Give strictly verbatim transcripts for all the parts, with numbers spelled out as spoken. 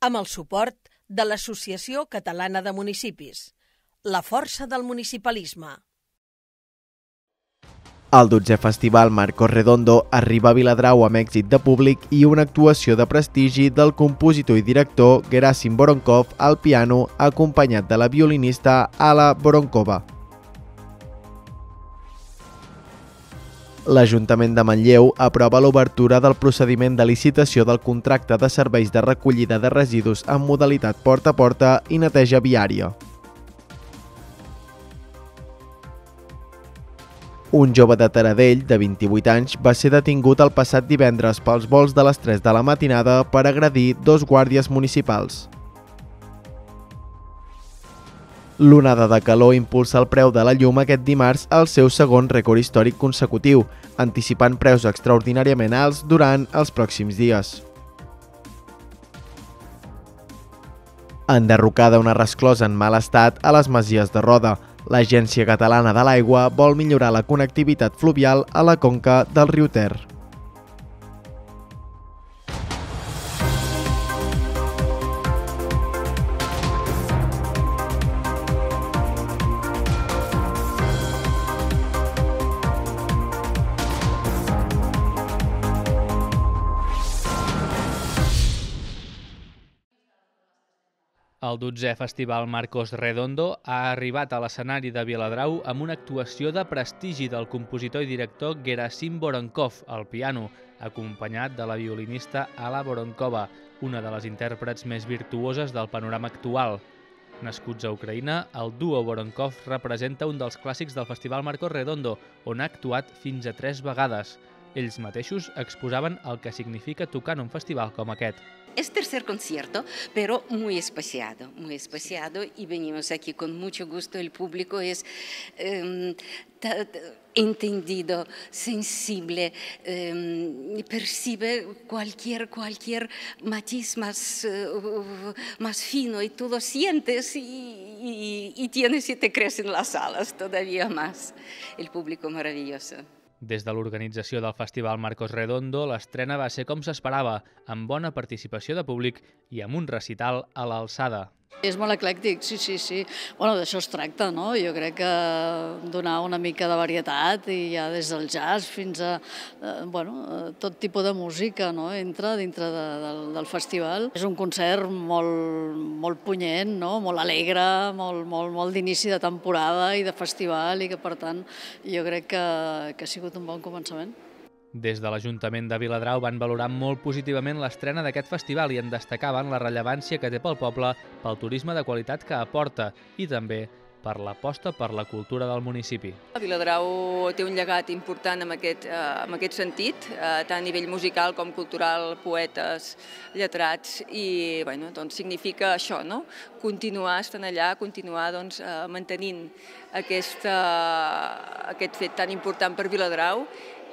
amb el suport de l'Associació Catalana de Municipis, la força del municipalisme. El dotzè Festival Marcos Redondo arriba a Viladrau amb èxit de públic i una actuació de prestigi del compositor i director Gerasim Voronkov al piano, acompanyat de la violinista Alla Voronkova. L'Ajuntament de Manlleu aprova l'obertura del procediment de licitació del contracte de serveis de recollida de residus en modalitat porta a porta i neteja viària. Un jove de Taradell, de vint-i-vuit anys, va ser detingut el passat divendres pels volts de les tres de la matinada per agredir dos guàrdies municipals. L'onada de calor impulsa el preu de la llum aquest dimarts al seu segon rècord històric consecutiu, anticipant preus extraordinàriament alts durant els pròxims dies. Enderrocada una resclosa en mal estat a les Masies de Roda. L'Agència Catalana de l'Aigua vol millorar la connectivitat fluvial a la conca del riu Ter. El dotzè Festival Marcos Redondo ha arribat a l'escenari de Viladrau amb una actuació de prestigi del compositor i director Gerasim Voronkov al piano, acompanyat de la violinista Alla Voronkova, una de les intèrprets més virtuoses del panorama actual. Nascuts a Ucraïna, el duo Voronkov representa un dels clàssics del Festival Marcos Redondo, on ha actuat fins a tres vegades. Ells mateixos exposaven el que significa tocar en un festival com aquest. Es tercer concierto, pero muy especiado, muy especiado, y venimos aquí con mucho gusto. El público es eh, entendido, sensible, eh, percibe cualquier, cualquier matiz más, uh, más fino y tú lo sientes y, y, y tienes y te crees en las alas todavía más. El público maravilloso. Des de l'organització del Festival Marcos Redondo, l'estrena va ser com s'esperava, amb bona participació de públic i amb un recital a l'alçada. És molt eclèctic, sí, sí, sí. Bueno, d'això es tracta, no? Jo crec que donar una mica de varietat i ja des del jazz fins a eh, bueno, tot tipus de música, no? Entra dintre de, del, del festival. És un concert molt, molt punyent, no? Molt alegre, molt, molt, molt d'inici de temporada i de festival i que, per tant, jo crec que, que ha sigut un bon començament. Des de l'Ajuntament de Viladrau van valorar molt positivament l'estrena d'aquest festival i en destacaven la rellevància que té pel poble, pel turisme de qualitat que aporta i també per l'aposta per la cultura del municipi. Viladrau té un llegat important en aquest, en aquest sentit, tant a nivell musical com cultural, poetes, lletrats, i bueno, doncs significa això, no? Continuar estant allà, continuar doncs, mantenint aquesta, aquest fet tan important per Viladrau.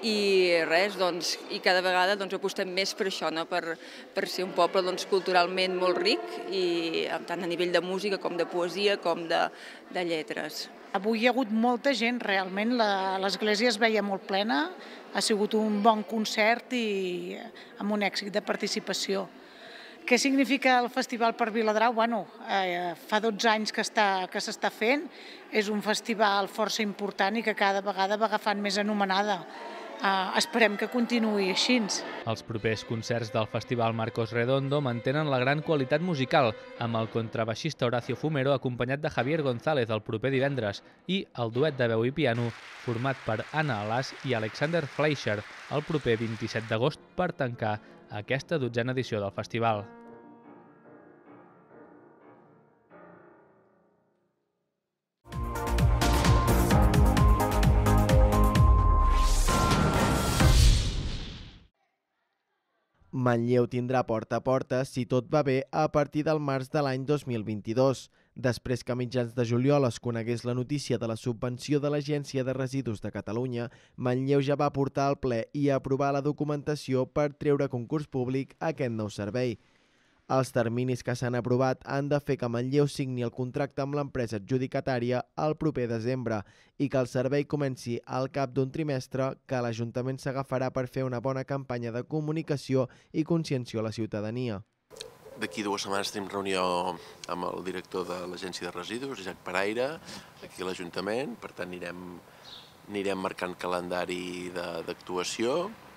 I res, doncs, i cada vegada doncs, apostem més per això, no? per, per ser un poble doncs, culturalment molt ric, i tant a nivell de música com de poesia com de, de lletres. Avui hi ha hagut molta gent, realment l'església es veia molt plena, ha sigut un bon concert i amb un èxit de participació. Què significa el festival per Viladrau? Bueno, eh, fa dotze anys que està, que s'està fent, és un festival força important i que cada vegada va agafant més anomenada. Uh, esperem que continuï així. Els propers concerts del Festival Marcos Redondo mantenen la gran qualitat musical, amb el contrabaixista Horacio Fumero acompanyat de Javier González el proper divendres i el duet de veu i piano format per Anna Alàs i Alexander Fleischer el proper vint-i-set d'agost per tancar aquesta dotzena edició del festival. Manlleu tindrà porta a porta, si tot va bé, a partir del març de l'any dos mil vint-i-dos. Després que a mitjans de juliol es conegués la notícia de la subvenció de l'Agència de Residus de Catalunya, Manlleu ja va portar al ple i aprovar la documentació per treure a concurs públic aquest nou servei. Els terminis que s'han aprovat han de fer que Manlleu signi el contracte amb l'empresa adjudicatària el proper desembre i que el servei comenci al cap d'un trimestre que l'Ajuntament s'agafarà per fer una bona campanya de comunicació i consciència a la ciutadania. d'aquí dues setmanes tenim reunió amb el director de l'Agència de Residus, Jacques Paraire, aquí a l'Ajuntament, per tant anirem, anirem marcant calendari d'actuació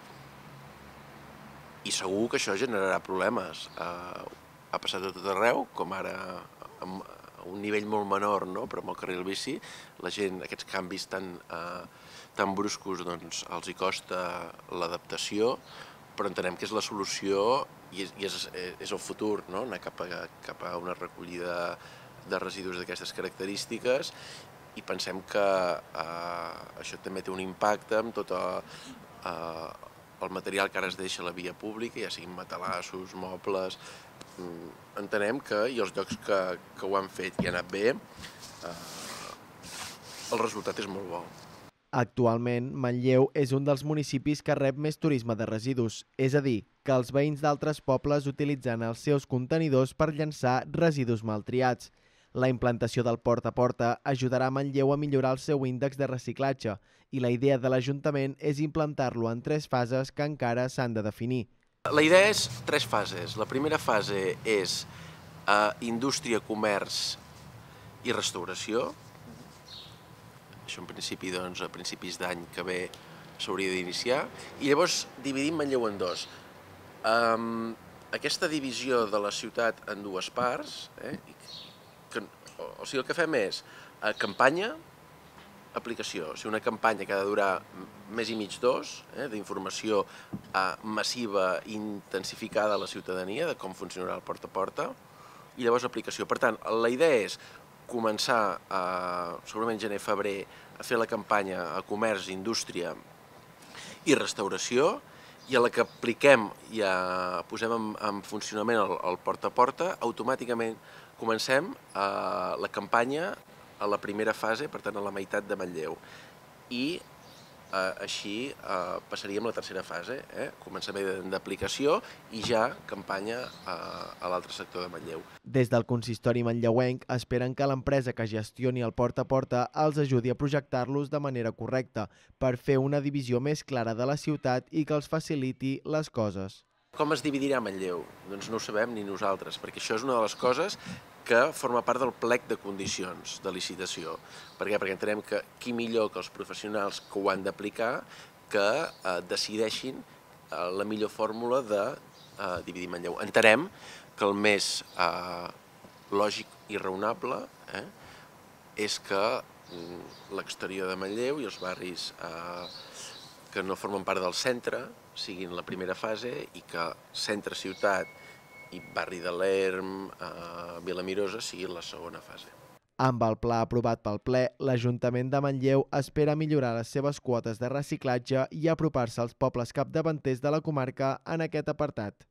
i segur que això generarà problemes. Ha passat a tot arreu, com ara a un nivell molt menor, no? Però amb el carril bici, la gent, aquests canvis tan, tan bruscos, doncs, els hi costa l'adaptació, però entenem que és la solució i és, i és, és el futur, no? Anar cap a, cap a una recollida de residus d'aquestes característiques i pensem que eh, això també té un impacte amb tot el, eh, el material que ara es deixa a la via pública, ja siguin matalassos, mobles. Entenem que, i els llocs que, que ho han fet i han anat bé, eh, el resultat és molt bo. Actualment, Manlleu és un dels municipis que rep més turisme de residus, és a dir, que els veïns d'altres pobles utilitzen els seus contenidors per llançar residus mal triats. La implantació del porta a porta ajudarà Manlleu a millorar el seu índex de reciclatge i la idea de l'Ajuntament és implantar-lo en tres fases que encara s'han de definir. La idea és tres fases. La primera fase és eh, indústria, comerç i restauració. Això en principi, doncs, a principis d'any que ve s'hauria d'iniciar. I llavors dividim Manlleu en dos. Um, aquesta divisió de la ciutat en dues parts, eh, que, o sigui, el que fem és eh, campanya, aplicació. O sigui, una campanya que ha de durar més i mig dos, eh, d'informació eh, massiva i intensificada a la ciutadania de com funcionarà el porta a porta, i llavors aplicació. Per tant, la idea és començar, eh, segurament gener-febrer, a fer la campanya a comerç, indústria i restauració, i a la que apliquem i a, posem en, en funcionament el, el porta a porta, automàticament comencem eh, la campanya a la primera fase, per tant a la meitat de Manlleu. I eh, així eh, passaríem a la tercera fase, eh? Començament d'aplicació i ja campanya eh, a l'altre sector de Manlleu. Des del consistori manlleuenc esperen que l'empresa que gestioni el porta a porta els ajudi a projectar-los de manera correcta per fer una divisió més clara de la ciutat i que els faciliti les coses. Com es dividirà Manlleu? Doncs no ho sabem ni nosaltres, perquè això és una de les coses que forma part del plec de condicions de licitació. Per què? Perquè entenem que qui millor que els professionals que ho han d'aplicar que eh, decideixin eh, la millor fórmula de eh, dividir Manlleu. Entenem que el més eh, lògic i raonable eh, és que l'exterior de Manlleu i els barris eh, que no formen part del centre siguin la primera fase i que centre-ciutat i barri de l'Erm, eh, Vilamirosa siguin la segona fase. Amb el pla aprovat pel ple, l'Ajuntament de Manlleu espera millorar les seves quotes de reciclatge i apropar-se als pobles capdavanters de la comarca en aquest apartat.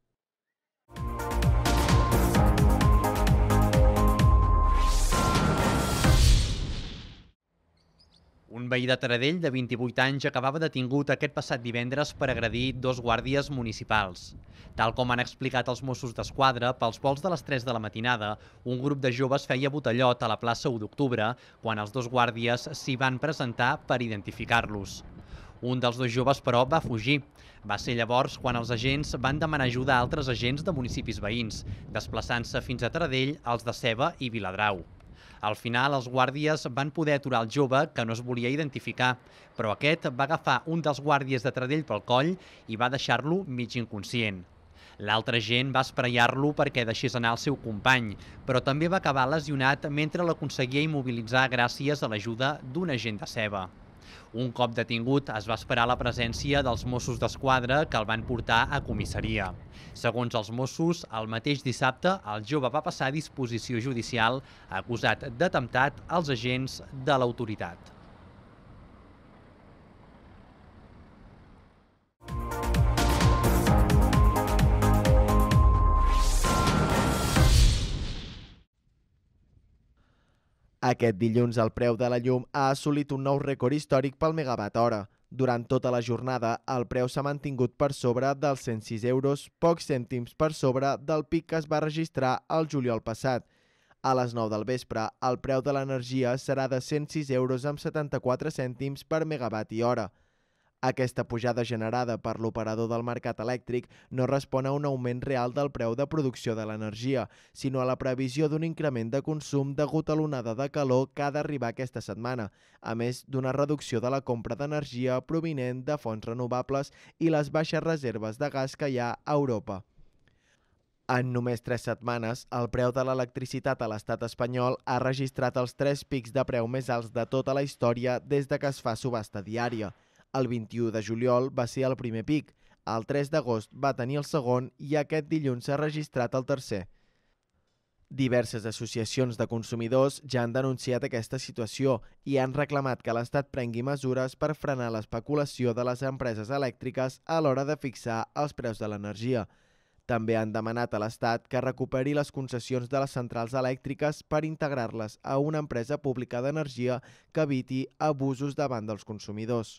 Un veí de Taradell de vint-i-vuit anys acabava detingut aquest passat divendres per agredir dos guàrdies municipals. Tal com han explicat els Mossos d'Esquadra, pels volts de les tres de la matinada, un grup de joves feia botellot a la plaça u d'octubre quan els dos guàrdies s'hi van presentar per identificar-los. Un dels dos joves, però, va fugir. Va ser llavors quan els agents van demanar ajuda a altres agents de municipis veïns, desplaçant-se fins a Taradell, els de Ceba i Viladrau. Al final, els guàrdies van poder aturar el jove, que no es volia identificar, però aquest va agafar un dels guàrdies de Taradell pel coll i va deixar-lo mig inconscient. L'altre agent va espraiar-lo perquè deixés anar el seu company, però també va acabar lesionat mentre l'aconseguia immobilitzar gràcies a l'ajuda d'un agent de Ceba. Un cop detingut, es va esperar la presència dels Mossos d'Esquadra que el van portar a comissaria. Segons els Mossos, el mateix dissabte, el jove va passar a disposició judicial acusat d'atemptat als agents de l'autoritat. Aquest dilluns el preu de la llum ha assolit un nou rècord històric pel megawatt hora. Durant tota la jornada, el preu s'ha mantingut per sobre dels cent sis euros, pocs cèntims per sobre del pic que es va registrar el juliol passat. A les nou del vespre, el preu de l'energia serà de cent sis euros amb setanta-quatre cèntims per megawatt i hora. Aquesta pujada generada per l'operador del mercat elèctric no respon a un augment real del preu de producció de l'energia, sinó a la previsió d'un increment de consum degut a l'onada de calor que ha d'arribar aquesta setmana, a més d'una reducció de la compra d'energia provinent de fonts renovables i les baixes reserves de gas que hi ha a Europa. En només tres setmanes, el preu de l'electricitat a l'estat espanyol ha registrat els tres pics de preu més alts de tota la història des de que es fa subhasta diària. El vint-i-u de juliol va ser el primer pic, el tres d'agost va tenir el segon i aquest dilluns s'ha registrat el tercer. Diverses associacions de consumidors ja han denunciat aquesta situació i han reclamat que l'Estat prengui mesures per frenar l'especulació de les empreses elèctriques a l'hora de fixar els preus de l'energia. També han demanat a l'Estat que recuperi les concessions de les centrals elèctriques per integrar-les a una empresa pública d'energia que eviti abusos davant dels consumidors.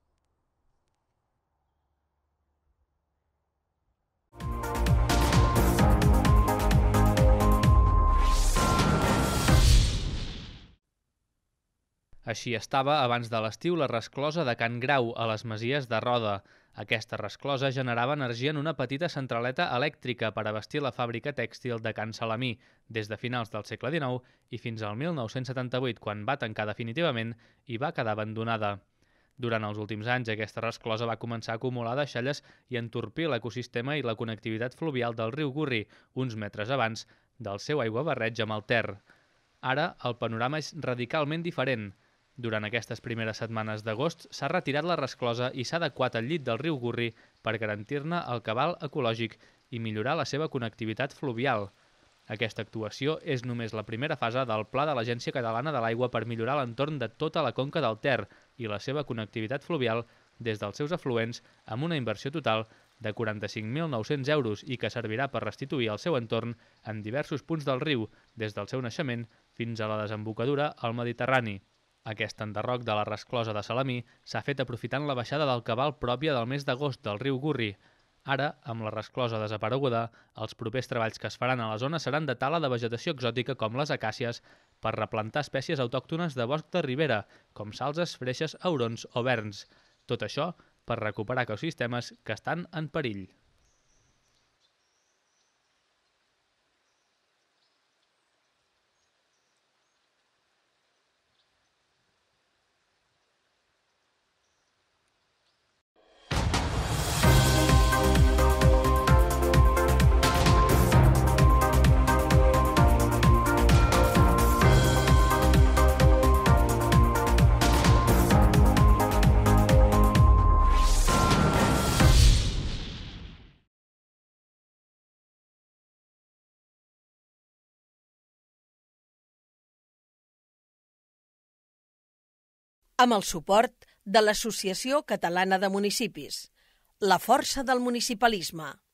Així estava abans de l'estiu la resclosa de Can Grau, a les Masies de Roda. Aquesta resclosa generava energia en una petita centraleta elèctrica per abastir la fàbrica tèxtil de Can Salamí, des de finals del segle dinou i fins al mil nou-cents setanta-vuit, quan va tancar definitivament i va quedar abandonada. Durant els últims anys, aquesta resclosa va començar a acumular deixalles i entorpir l'ecosistema i la connectivitat fluvial del riu Gurri, uns metres abans del seu aiguabarreig amb el Ter. Ara, el panorama és radicalment diferent. Durant aquestes primeres setmanes d'agost s'ha retirat la resclosa i s'ha adequat el llit del riu Gurri per garantir-ne el cabal ecològic i millorar la seva connectivitat fluvial. Aquesta actuació és només la primera fase del Pla de l'Agència Catalana de l'Aigua per millorar l'entorn de tota la conca del Ter i la seva connectivitat fluvial des dels seus afluents amb una inversió total de quaranta-cinc mil nou-cents euros i que servirà per restituir el seu entorn en diversos punts del riu, des del seu naixement fins a la desembocadura al Mediterrani. Aquest enderroc de la resclosa de Salamí s'ha fet aprofitant la baixada del cabal pròpia del mes d'agost del riu Gurri. Ara, amb la resclosa desapareguda, els propers treballs que es faran a la zona seran de tala de vegetació exòtica com les acàcies per replantar espècies autòctones de bosc de ribera, com salzes, freixes, aurons o verns. Tot això per recuperar ecosistemes que estan en perill. Amb el suport de l'Associació Catalana de Municipis, la força del municipalisme.